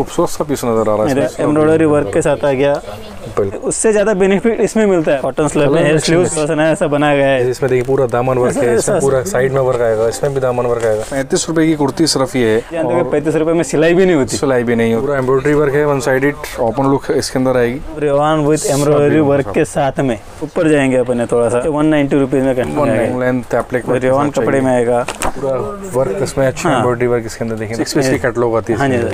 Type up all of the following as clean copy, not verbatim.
खूबसूरत सा पीस नजर आ रहा है, एम्ब्रॉयडरी वर्क के साथ आ गया। उससे ज्यादा बेनिफिट इसमें मिलता है। कॉटन स्लैब में हेयर स्लीव्स ऐसा बनाया गया है। इसमें देखिए पूरा दामन वर्क है, इसमें पूरा साइड में वर्क आएगा, इसमें भी दामन वर्क आएगा। 35 रुपए की कुर्ती सिर्फ ये है। 35 रुपए में सिलाई भी नहीं होती, सिलाई भी नहीं होती, पूरा एम्ब्रॉयडरी वर्क है, वन साइडेड ओपन लुक इसके अंदर आएगी, रेवान विद एम्ब्रॉयडरी वर्क के साथ में। ऊपर जाएंगे अपने थोड़ा सा 190 रुपीज में लेंथ एप्लिक रेवान कपड़े में आएगा, पूरा वर्क इसमें अच्छा एम्ब्रॉयडरी वर्क इसके अंदर देखेंगे। 6 पीस की कैटलॉग आती है।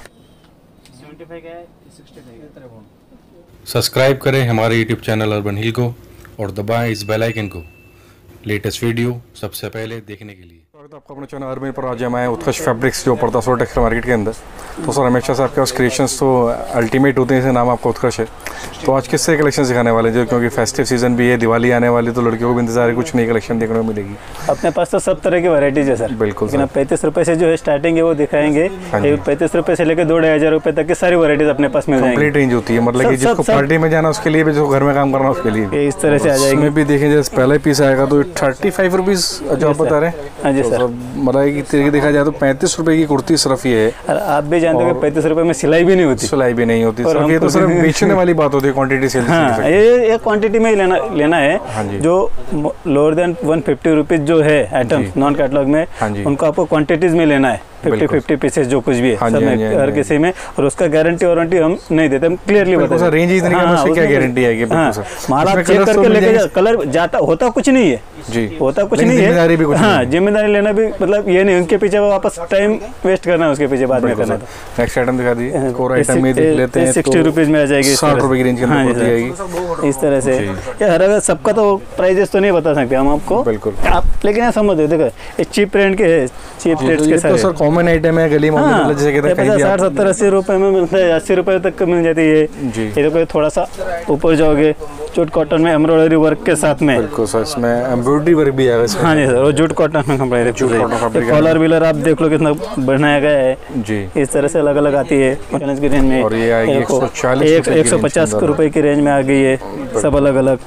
सब्सक्राइब करें हमारे यूट्यूब चैनल अर्बन हिल को और दबाएं इस बेल आइकन को लेटेस्ट वीडियो सबसे पहले देखने के लिए। आपका अपना चैनल अर्बन पर आज हम आए उत्कर्ष फैब्रिक्स जो पड़ता सोर टेक्सटाइल मार्केट के अंदर। तो सर हमेशा से आपके पास क्रिएशंस तो अल्टीमेट होते हैं, इसे नाम आपका उत्कर्ष है। तो आज किस तरह कलेक्शन दिखाने वाले जो, क्योंकि फेस्टिव सीजन भी है, दिवाली आने वाली, तो लड़कियों को भी इंतजार है कुछ नई कलेक्शन देखने को मिलेगी। अपने पास तो सब तरह की वैरायटीज है सर। बिल्कुल, 35 रुपए से जो है स्टार्टिंग है वो दिखाएंगे। 35 रुपए से लेकर 2,500 रुपए तक की सारी वैरायटीज अपने पास मिल जाएंगी। कंप्लीट रेंज होती है, मतलब कि जिसको पार्टी में जाना उसके लिए भी, जो घर में काम करना उसके लिए इस तरह से आ जाएगी। इसमें भी देखें जैसे पहले पीस आएगा तो 35 रुपीज जो आप बता रहे हैं। हाँ जी सर, मतलब तरीके देखा जाए तो 35 रुपए की कुर्ती सिर्फ ये है। आप भी जानते हो कि 35 रुपए में सिलाई भी नहीं होती, सिलाई भी नहीं होती। ये तो सिर्फ बेचने वाली बात होती है, क्वांटिटी सेल। हाँ, ये क्वांटिटी में ही लेना है। जो लोअर देन 150 रुपीज जो है आइटम्स नॉन कैटलॉग में, उनको आपको क्वांटिटीज में लेना है। 50 पीसेस जो कुछ भी है सब में, हर किसी में। और उसका गारंटी वारंटी हम नहीं देते, हम क्लियरली बताते हैं। रेंज इतनी है, उसकी क्या गारंटी आएगी? माल आप चेक करके लेके जाओ, कलर जाता होता कुछ नहीं है जी, होता कुछ नहीं है। हाँ, जिम्मेदारी लेना भी मतलब ये नहीं उनके पीछे वापस टाइम वेस्ट करना है उसके पीछे बाद में करना। नेक्स्ट आइटम दिखा दीजिए। कोर आइटम में देख लेते हैं 60 रुपीज में आ जाएगी, 60 रुपए की रेंज के अंदर आएगी इस तरह से। हर सबका तो प्राइजेस तो नहीं बता सकते हम आपको, बिल्कुल आप, लेकिन आप समझ देखो ये चीप रेंट के है, चीप रेट्स के साथ। सर कॉमन आइटम है, गली में जैसे कहते हैं 60, 70, 80 रुपए में मिलता है, 80 रुपए तक मिल जाती है ये। तो थोड़ा सा ऊपर जाओगे, जूट कॉटन में एम्ब्रॉयडरी वर्क के साथ में। बिल्कुल सर, इसमें एम्ब्रॉयडरी वर्क भी है। हाँ जी सर, और जूट कॉटन में कपड़े, कॉलर विलर आप देख लो कितना बनाया गया है जी। इस तरह से अलग अलग आती है की रेंज में। और ये आएगी 150 रुपए की रेंज में आ गई है, सब अलग अलग।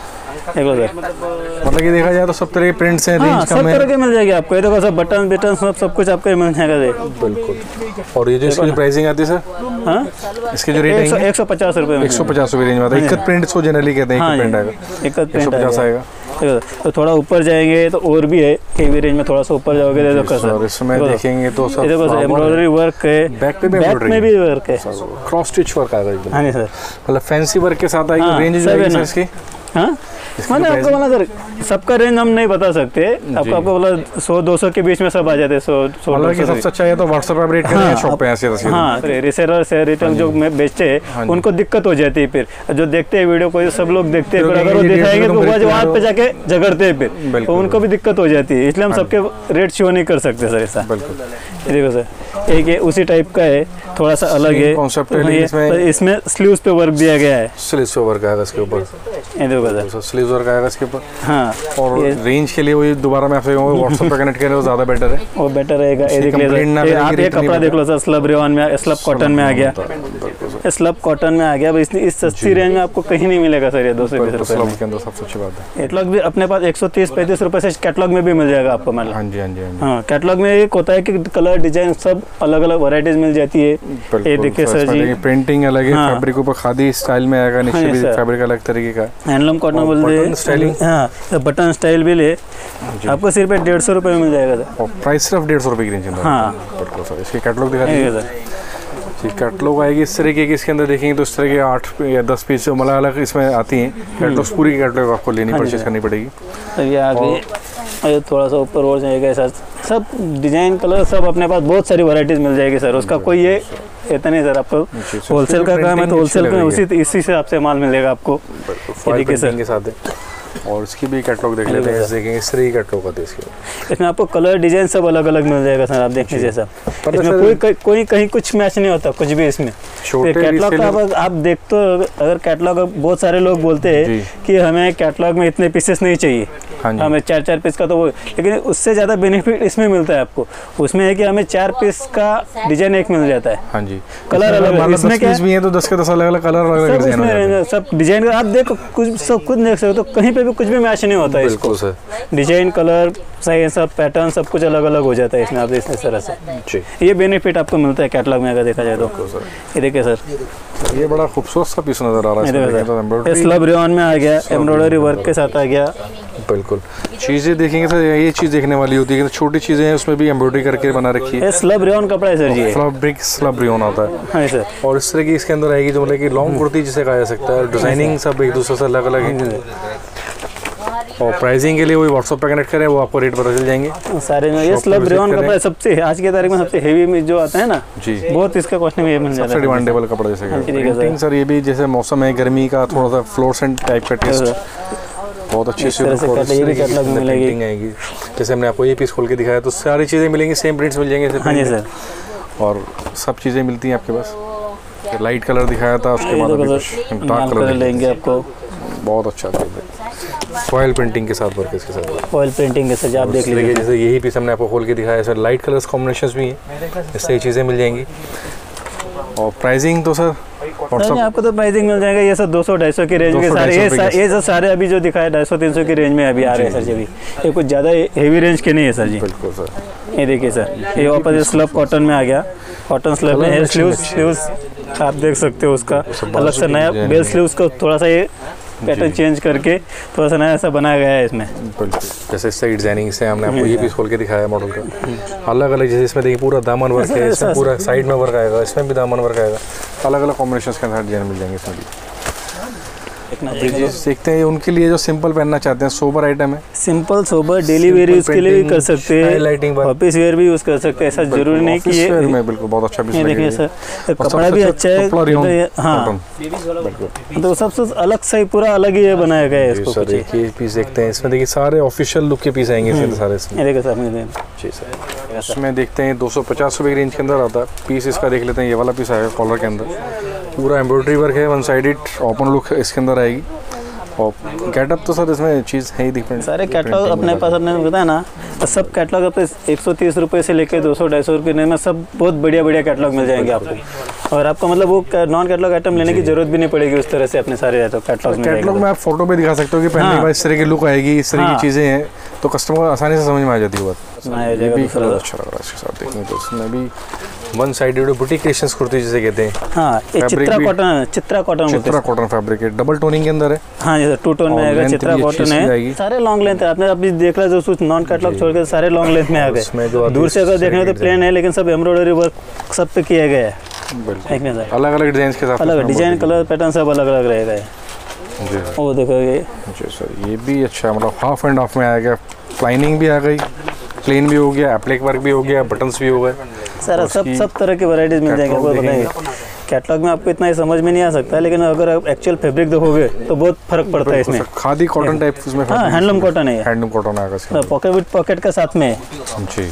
मतलब कि देखा जाए तो सब तरह के प्रिंट्स हैं, रेंज सब तरह के मिल जाएगी आपको। ये देखो सब बटन सब कुछ आपको मिल जाएगा। बिल्कुल। और ये जो इसकी जो प्राइसिंग आती है सर, हाँ इसके जो रेट है 150 रुपए में, 150 रुपए रेंज में आता है। इकत प्रिंट को जनरली कहते हैं, प्रिंट आएगा 150 आएगा। तो थोड़ा ऊपर जाएंगे तो और भी है, हेवी रेंज में थोड़ा सा ऊपर जाओगे तो इसमें देखेंगे तो सब एम्ब्रॉयडरी वर्क है, बैक में भी वर्क है, क्रॉस स्टिच वर्क आएगा। हाँ जी सर, मतलब फैंसी वर्क के साथ आएगी। रेंज जो है इसकी, हाँ मैंने आपको बोला सर सबका रेंज हम नहीं बता सकते आपको बोला 100-200 के बीच में सब आ जाते हैं। 100 सबसे अच्छा है तो व्हाट्सएप पर रेट करेंगे, शॉप पे ऐसे। हाँ, रिसेलर से रिटेल जो में बेचते हैं उनको दिक्कत हो जाती है। फिर जो देखते हैं वीडियो को, सब लोग देखते हैं, फिर अगर वो दिखाएंगे तो वहाँ पे जाके झगड़ते हैं, फिर तो उनको भी दिक्कत हो जाती है। इसलिए हम सबके रेट शो नहीं कर सकते सर ऐसा। देखो सर, एक ये उसी टाइप का है, थोड़ा सा अलग है कॉन्सेप्ट है। इसमें स्लीव्स पे वर्क दिया गया है, स्लीव्स पे वर्क आएगा इसके ऊपर। ये देखो सर, स्लीव्स वर्क आएगा इसके ऊपर। हाँ, और रेंज के लिए वही दोबारा मैं आपसे कहूँगा व्हाट्सएप पे कनेक्ट करें तो ज़्यादा बेटर है, वो बेटर रहेगा। ये देख लीजिए, आप ये कपड़ा देख लो सर, स्लब रेवान में, स्लब कॉटन में आ गया, स्लब कॉटन में आ गया। इस सस्ती रेंज में आपको कहीं नहीं मिलेगा सर, ये 220 रुपए के अंदर। सबसे अच्छी बात है कैटलॉग भी अपने पास 130-35 रुपए से कैटलॉग में भी मिल जाएगा आपको। मतलब हाँ जी, हाँ जी, हाँ, कैटलॉग में एक होता है कि कलर डिजाइन सब अलग अलग वैरायटीज मिल जाती है। ये देखिए सर जी, प्रिंटिंग अलग है, फैब्रिक ऊपर खादी स्टाइल में आएगा, नीचे भी फैब्रिक अलग तरीके का, हैंडलूम कॉटन बोलते हैं। हाँ, बटन स्टाइल भी ले आपको सिर्फ 150 रुपए में मिल जाएगा सर। प्राइस सिर्फ 150 रुपए की रेंज में। हाँ, इसके कैटलॉग दिखा दीजिए सर। कैटलॉग आएगी इस तरीके की, इसके अंदर देखेंगे तो इस तरह के 8 या 10 पीस मतलब अलग इसमें आती हैं कैटलॉग। पूरी कैटलॉग आपको लेनी परचेज करनी पड़ेगी। ये आगे थोड़ा सा ऊपर और जाएगा सर, सब डिजाइन कलर सब अपने पास बहुत सारी वैरायटीज मिल जाएगी सर। उसका कोई ये इतना नहीं सर, आपको होलसेल का काम है तो होलसेल में इसी से आपसे माल मिलेगा आपको तरीके के साथ। और इसकी भी कैटलॉग देख लेते हैं, देखेंगे इस तरह की कैटलॉग आती है इसकी। इसमें आपको कलर डिजाइन सब अलग अलग मिल जाएगा सर। आप देख लीजिए सब, इसमें कोई कहीं कुछ मैच नहीं होता कुछ भी इसमें। कैटलॉग का आप देख तो, अगर कैटलॉग बहुत सारे लोग बोलते हैं कि हमें कैटलॉग में इतने पीसेस नहीं चाहिए, हाँ जी। हमें 4-4 पीस का तो वो, लेकिन उससे ज़्यादा बेनिफिट इसमें मिलता है आपको। उसमें है कि हमें 4 पीस का डिजाइन एक मिल जाता है। हाँ जी, कलर अलग, इसमें क्या भी है तो 10 के 10 अलग अलग कलर, अलग अलग सब डिजाइन हो जाते हैं। इसमें सब डिजाइन आप देखो, कुछ सब खुद देख सकते हो, कहीं पे भी कुछ भी मैच नहीं होता है इसको। बिल्कुल सर, डिजाइन कलर सही, सब पैटर्न सब कुछ अलग अलग हो जाता है इसमें। आप इस तरह से जी, ये बेनिफिट आपको मिलता है कैटलॉग में अगर देखा जाए तो। ये देखिए सर, ये बड़ा खूबसूरत सा पीस नजर आ रहा है इसमें, तो एम्ब्रॉयडरी स्लब रेयन में आ गया, एम्ब्रॉयडरी वर्क के साथ आ गया। बिल्कुल। चीज़ें देखेंगे सर, ये चीज़ देखने वाली होती है कि छोटी चीज़ें हैं उसमें भी एम्ब्रॉयडरी करके बना रखी है। ये स्लब रेयन कपड़ा है सर जी, फैब्रिक स्लब रेयन आता है। हाँ सर। और इस तरह की इसके अंदर आएगी जो मतलब कि लॉन्ग कुर्ती जिसे कहा जा सकता है। डिजाइनिंग सब एक दूसरे से अलग अलग है। और प्राइसिंग के लिए वही व्हाट्सएप पे कनेक्ट करें, वो आपको रेट पता चल जाएंगे सारे में। ये स्लब रेयन कपड़ा सबसे आज के तारीख में सबसे हेवी में जो आता है ना जी, बहुत इसका कॉस्ट में ये मिल जाता है, सबसे डिमांडेबल कपड़ा जैसे प्रिंटिंग सर। ये भी जैसे मौसम है गर्मी का, थोड़ा सा फ्लोरेसेंट टाइप का टेस्ट, बहुत अच्छी सी पेंटिंग आएगी। जैसे हमने आपको ये पीस खोल के दिखाया तो सारी चीज़ें मिलेंगी, सेम प्रिंट्स मिल जाएंगे। हाँ जी सर, और सब चीज़ें मिलती हैं आपके पास। लाइट कलर दिखाया था, उसके बाद अभी कुछ डार्क कलर लेंगे आपको। बहुत अच्छा चीज़ है, फॉयल प्रिंटिंग के साथ वर्क इसके साथ, फॉयल प्रिंटिंग के साथ आप देख लीजिए। जैसे यही पीस हमने आपको खोल के दिखाया है, इसमें लाइट कलर्स कॉम्बिनेशंस भी हैं, इससे ये चीज़ें मिल जाएंगी। और प्राइसिंग तो सर आपको तो प्राइसिंग मिल जाएगा ये सब 200-250 की रेंज में सारे। ये जो सारे अभी जो दिखाए 250-300 की रेंज में अभी आ रहे हैं सर जी। ये कुछ ज़्यादा हेवी रेंज के नहीं है सर जी। बिल्कुल सर। ये देखिए सर, ये वापस स्लब कॉटन में आ गया। कॉटन स्लब में है, स्लीव्स आप देख सकते हो उसका अलग से नया बेल स्लीव्स को थोड़ा सा ये पैटर्न चेंज करके थोड़ा सा नया ऐसा बनाया गया है इसमें। बिल्कुल, जैसे इस साइड डिजाइनिंग से हमने आपको ये पीस खोल के दिखाया मॉडल का, अलग अलग। जैसे इसमें देखिए पूरा दामन वर्क है, इसमें पूरा साइड में वर्क आएगा, इसमें भी दामन वर्क आएगा, अलग अलग कॉम्बिनेशंस के साथ डिजाइन मिल जाएंगे इसमें भी। देखते हैं उनके लिए जो सिंपल पहनना चाहते हैं, सोबर आइटम है, simple sober daily wear use के लिए भी कर सकते हैं, ऑफिस वेयर भी यूज कर सकते हैं। ऐसा जरूरी नहीं कि ये बिल्कुल बहुत अच्छा पीस है। देखिए सर, कपड़ा भी अच्छा है। हाँ, तो सबसे अलग से पूरा अलग ही बनाया गया है इसको। देखिए पीस देखते हैं, इसमें देखिए सारे ऑफिशियल लुक के पीस आएंगे इसमें सारे। इसमें देखिए सर, जी सर, इसमें देखते हैं 250 रुपये की रेंज के अंदर आता है पीस। इसका देख लेते हैं, ये वाला पीस आएगा कॉलर के अंदर, पूरा एम्ब्रॉयडरी वर्क है, वन साइडेड ओपन लुक इसके अंदर आएगी। और कैटलॉग तो सर इसमें चीज़ है ही डिफरेंट। सारे कैटलॉग अपने पास अपने बताया ना, सब कैटलॉग अपने 130 रुपये से लेकर 200-250 रुपये में सब बहुत बढ़िया बढ़िया कैटलॉग मिल जाएंगे आपको। और आपको मतलब वो नॉन कैटलॉग आइटम लेने की जरूरत भी नहीं पड़ेगी उस तरह से अपने सारे कैटलॉग में आप फोटो पे दिखा सकते हो कि पहनने के बाद इस तरह की लुक आएगी, इस तरह की चीज़ें हैं, तो कस्टमर को आसानी से समझ में आ जाती है बात। ये भी कलर अच्छा लग रहा है इसके साथ देखने, तो इसमें भी one sided boutique creations kurti जिसे कहते हैं। हाँ, ये चित्रा कॉटन फैब्रिक है, डबल टोनिंग के अंदर है। हाँ जी सर, 2 टोन में आएगा, चित्रा कॉटन है, सारे लॉन्ग लेंथ है। आपने अभी देख रहा है जो नॉन कैटलॉग छोड़ के सारे लॉन्ग लेंथ में आ गए। दूर से अगर देखने तो प्लेन है, लेकिन सब एम्ब्रॉयडरी वर्क सब पे किया गया है। अलग अलग डिजाइन के साथ, अलग डिजाइन कलर पैटर्न सब अलग अलग रहेगा। वो देखो ये जी सर, ये भी अच्छा, मतलब हाफ एंड हाफ में आएगा, लाइनिंग भी आ गई, प्लेन भी हो गया, एप्लिक वर्क भी हो गया, बटन्स भी हो गए, सारा सब तरह की वैरायटीज मिल जाएंगे आपको। बताइए कैटलॉग में आपको इतना ही समझ में नहीं आ सकता है, लेकिन अगर आप एक्चुअल फैब्रिक देखोगे तो बहुत फर्क पड़ता है इसमें। खादी कॉटन टाइप इसमें, हाँ हैंडलूम कॉटन है, हैंडलूम कॉटन आएगा, पॉकेट विद पॉकेट के साथ में जी।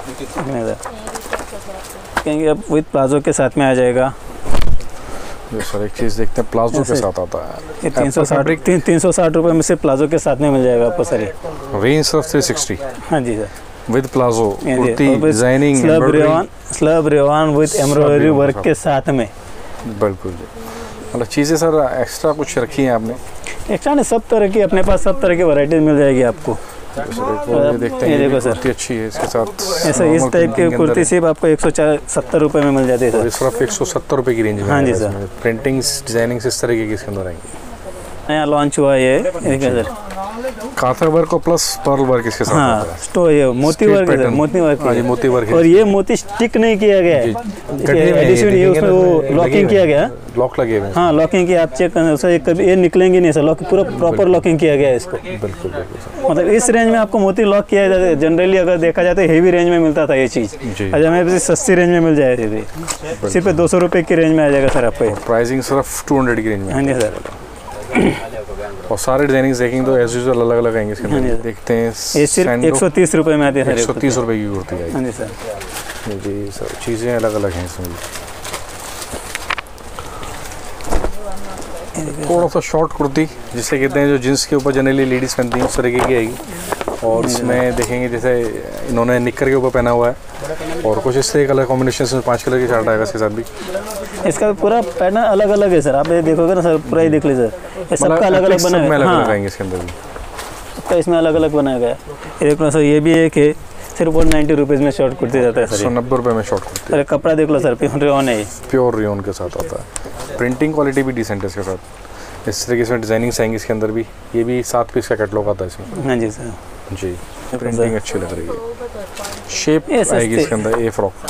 कहेंगे अब विद प्लाजो के साथ में आ जाएगा। ये सर एक चीज़ देखते हैं, प्लाजो के साथ आता है, ये 360 रुपये में से प्लाजो के साथ में मिल जाएगा आपको सर। ये रेंज सिर्फ 360। हाँ जी sir, with palazzo kurti designing slub rayon with embroidery work के साथ में। बिल्कुल जी, मतलब चीज़ें सर एक्स्ट्रा कुछ रखी हैं आपने? एक्स्ट्रा नहीं, सब तरह की अपने पास सब तरह की वैरायटीज मिल जाएगी आपको। ये देखते हैं, ये देखो सर अच्छी है, इसके साथ ऐसा इस टाइप की कुर्ती सिर्फ आपको 170 रुपये में मिल जाती है सर। सिर्फ 170 रुपये की रेंज में। हाँ जी सर, प्रिंटिंग्स डिजाइनिंग इस तरह की इसके अंदर आएंगी। नया लॉन्च हुआ है ये सर, कांथा वर्क और प्लस पर्ल वर्क इसके साथ। हाँ, तो ये मोती वर्क है, मोती वर्क है, मोती वर्क है। और ये मोती स्टिक नहीं किया गया है, एडिशन ये उसमें वो लॉकिंग किया गया, लॉक लगे हुए हैं। हाँ लॉकिंग की आप चेक करना, उससे कभी ये निकलेंगे नहीं सर, लॉक पूरा प्रॉपर लॉकिंग किया गया है इसको। बिल्कुल मतलब इस रेंज में आपको मोती लॉक किया जाता है। जनरली अगर देखा जाए तो हेवी रेंज में मिलता था ये चीज़, आज हमें सस्ती रेंज में मिल जाएगी, सिर्फ 200 रुपये की रेंज में आ जाएगा सर आपको। प्राइसिंग सिर्फ 200 की रेंज में। हाँ जी सर, और सारे डिजाइनिंग देखेंगे तो एज यूजुअल अलग अलग आएंगे इसके अंदर। देखते हैं ये सिर्फ 130 रुपये में आती है सर, 130 रुपये की कुर्ती आएगी। हाँ जी सर, जी सर, चीज़ें अलग अलग हैं इसमें। थोड़ा सा शॉर्ट कुर्ती जिसे कहते हैं, जो जींस के ऊपर जनरली लेडीज़ पहनती हैं, उस तरीके की आएगी। और इसमें देखेंगे जैसे इन्होंने निक्कर के ऊपर पहना हुआ है, और कुछ इससे कलर कॉम्बिनेशन से 5 कलर की चार्ट आएगा इसके साथ भी। इसका पूरा पैटर्न अलग अलग है सर, आप ये देखोगे ना सर, पूरा ही देख लीजिए सर, ये सबका अलग अलग बनाया है। हाँ, इसके अंदर भी सबका इसमें अलग अलग बनाया गया है। ये देखो सर, ये भी एक है, सिर्फ 190 रुपीज़ में शॉर्ट कुर्ती जाता है सर। 190 रुपये में शॉर्ट कुर्ती। अरे कपड़ा देख लो सर, प्योर रेयॉन है, प्योर रेयॉन के साथ आता है। प्रिंटिंग क्वालिटी भी डिसेंट है इसके साथ। इस तरीके से डिजाइनिंग आएंगी इसके अंदर भी। ये भी 7 पीस का कैटलॉग आता है इसमें। हाँ जी सर जी, प्रिंटिंग अच्छी लग रही है। शेप आएगी इसके अंदर ए फ्रॉक।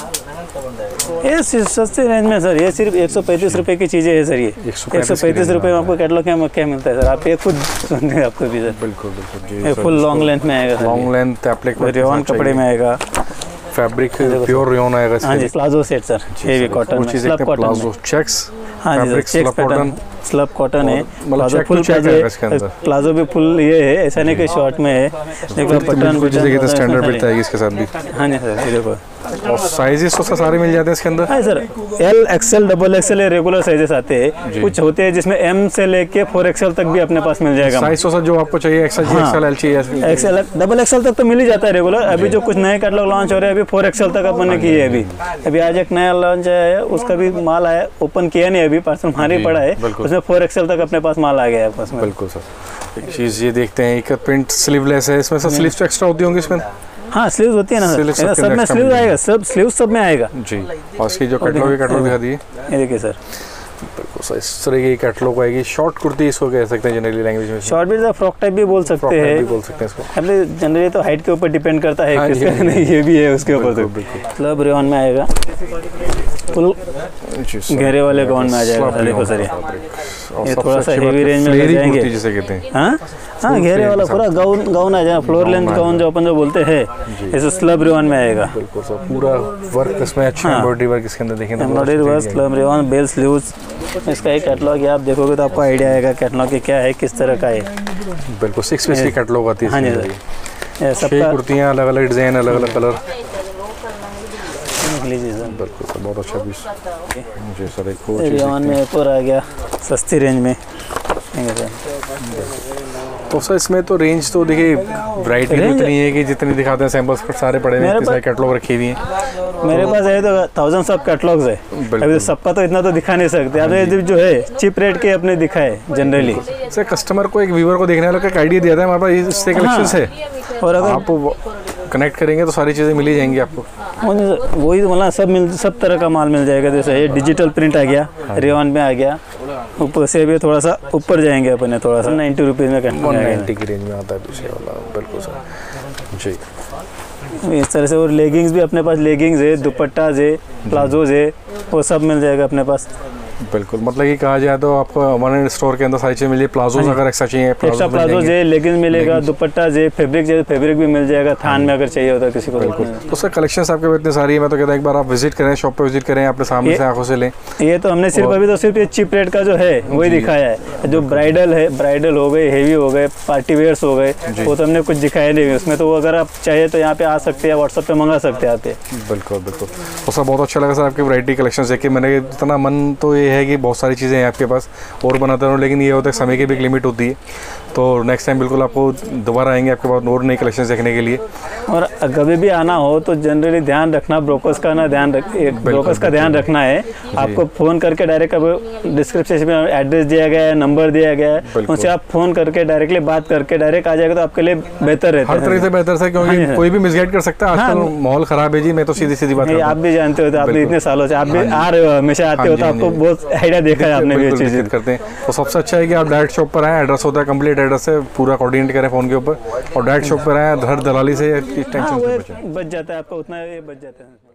ये सस्ते रेंज में सर, ये सिर्फ 135 रुपये की चीज़ें है सर। ये 135 रुपये में आपको कैटलॉग क्या मिलता है सर, आप ये खुद सुनिए आपको भी सर। बिल्कुल बिल्कुल, फुल लॉन्ग लेंथ में आएगा sir, long length applique rayon कपड़े में आएगा, फैब्रिक प्योर रेयॉन आएगा। हाँ जी, प्लाजो सेट सर, ये भी कॉटन में, स्लब कॉटन प्लाजो चेक्स। हाँ जी, चेक्स पैटर्न, स्लब कॉटन है, प्लाजो फुल प्लाजो भी फुल ये है, ऐसा नहीं कि शॉर्ट में है। देखो बटन स्टैंडर्ड फिट आएगी इसके साथ भी। हाँ जी सर, ये देखो, और साइजेस तो सारे मिल जाते हैं इसके अंदर। हाँ sir, L XL double XL regular sizes आते हैं, कुछ होते हैं जिसमें एम से लेके 4XL तक भी अपने पास मिल जाएगा। साइज तो जो आपको चाहिए, एक्सएल एक्सएल एल चाहिए, एक्सएल डबल एक्सएल तक तो मिल ही जाता है रेगुलर। अभी जो कुछ नए कैटलॉग लॉन्च हो रहे हैं, अभी 4XL तक अपन ने किए हैं। अभी आज एक नया लॉन्च है, उसका भी माल आया, ओपन किया नहीं अभी, पार्सल हमारे पड़ा है, उसमें 4XL तक अपने पास माल आ गया है आपस में। बिल्कुल सर। एक चीज़ ये देखते हैं, एक प्रिंट स्लीवलेस है इसमें, सर स्लीव्स तो एक्स्ट्रा होती होंगी इसमें। हाँ, स्लीव्स होती है ना सर, सब में स्लीव्स आएगा, सब स्लीव्स सब में आएगा जी। और इसकी जो कैटलॉग दिखा दिए, ये देखिए सर, बिल्कुल सर इस तरह की कैटलॉग आएगी। शॉर्ट कुर्ती इसको कह सकते हैं जनरली लैंग्वेज में। शॉर्ट भी फ्रॉक टाइप भी बोल सकते हैं, इसको। अपने जनरली तो हाइट के ऊपर डिपेंड करता है किसका, नहीं ये भी है उसके ऊपर। तो मतलब रेयॉन में आएगा, फुल घेरे वाले गाउन में आ जाएगा। देखो सर, ये थोड़ा सा हेवी रेंज में ले जाएंगे जिसे कहते हैं। हाँ हाँ, घेरे वाला पूरा गाउन आ जाएगा, फ्लोर लेंथ गाउन जो अपन जो बोलते हैं, ऐसे स्लब रेयॉन में आएगा। बिल्कुल सर, पूरा वर्क इसमें अच्छा, एम्ब्रॉयडरी वर्क इसके अंदर देखेंगे, embroidery work, slub rayon, bell sleeves. इसका एक कैटलॉग आप देखोगे तो आपको आइडिया आएगा कैटलॉग की क्या है, किस तरह का है। बिल्कुल 6 पीस की कैटलॉग आती है। हाँ जी सर, सबका कुर्तियाँ अलग अलग डिजाइन, अलग अलग कलर। लीजिए सर, बिल्कुल सर, बहुत अच्छा पीस जी सर। एक रेयॉन में एक और आ गया सस्ती रेंज में। तो सर इसमें तो रेंज तो देखिए, वैरायटी इतनी है कि जितनी दिखाते हैं सैंपल्स पर सारे पड़े हैं, सारे कैटलॉग रखी हुई हैं मेरे पास है। तो 1000 सब कैटलॉग्स है, अभी तो सबका तो इतना तो दिखा नहीं सकते। अब जो है चिप रेट के अपने दिखाए जनरली। सर कस्टमर को, एक व्यूअर को देखने वालों का एक आइडिया दिया था हमारे पास, इससे कलेक्शंस है, और अगर आप कनेक्ट करेंगे तो सारी चीज़ें मिल ही जाएंगी आपको। वही मतलब सब तरह का माल मिल जाएगा। जैसे ये डिजिटल प्रिंट आ गया, रेयॉन में आ गया, ऊपर से भी थोड़ा सा ऊपर जाएंगे अपने, थोड़ा सा 90 रुपीज़ में 190 की रेंज में आता है पीछे वाला। बिल्कुल सर जी, इस तरह से। और लेगिंग्स भी अपने पास, लेगिंग्स है, दुपट्टाज है, प्लाजोज है, वो सब मिल जाएगा अपने पास। बिल्कुल, मतलब कि कहा जाए तो आपको हमारे स्टोर के अंदर सारी चीज़ मिली। प्लाजोज अगर एक्स्ट्रा चाहिए, एक्स्ट्रा प्लाजोज है, लेगिंग्स मिलेगा, दुपट्टा है, फैब्रिक चाहिए फैब्रिक भी मिल जाएगा, थान में अगर चाहिए होता है किसी को। बिल्कुल, तो सर कलेक्शंस आपके इतनी सारी है, मैं तो कहता हूँ एक बार आप विजिट करें, शॉप पे विजिट करें, अपने सामने से आंखों से लें। ये तो हमने सिर्फ अभी तो सिर्फ ये चिप रेट का जो है वही दिखाया है। जो ब्राइडल है, ब्राइडल हो गए, हेवी हो गए, पार्टी वेयर्स हो गए, वो तो हमने कुछ दिखाया नहीं उसमें। तो अगर आप चाहिए तो यहाँ पे आ सकते हैं, व्हाट्सएप पे मंगा सकते हैं आप। बिल्कुल बिल्कुल, तो सर बहुत अच्छा लगा सर आपकी वैरायटी कलेक्शन देख के। मैंने इतना मन तो ये है कि बहुत सारी चीज़ें हैं आपके पास और बनाता रहूँ, लेकिन ये होता है समय की भी एक लिमिट होती है। तो नेक्स्ट टाइम बिल्कुल आपको दोबारा आएंगे आपके पास और नई कलेक्शन देखने के लिए। और कभी भी आना हो तो जनरली ध्यान रखना, ब्रोकर्स का ना ध्यान ब्रोकर्स का ध्यान रखना है। आपको फ़ोन करके डायरेक्ट, अब डिस्क्रिप्शन में एड्रेस दिया गया है, नंबर दिया गया है, उनसे आप फ़ोन करके डायरेक्टली बात करके डायरेक्ट आ जाएगा तो आपके लिए बेहतर रहता है। हर तरह से बेहतर है, क्योंकि कोई भी मिसगाइड कर सकता है। आजकल माहौल ख़राब है जी, मैं तो सीधी सीधी बात। आप भी जानते हो, आप भी इतने सालों से आप भी आ रहे हो, हमेशा आते हो, तो आपको बहुत आइडिया देखा है आपने भी चीज़ करते हैं। तो सबसे अच्छा है कि आप डायरेक्ट शॉप पर आएँ, एड्रेस होता है, कंप्लीट एड्रेस है, पूरा कोऑर्डिनेट करें फ़ोन के ऊपर, और डायरेक्ट शॉप पर आएँ, हर दलाली से टेंशन बच जाता है आपका, उतना बच जाता है।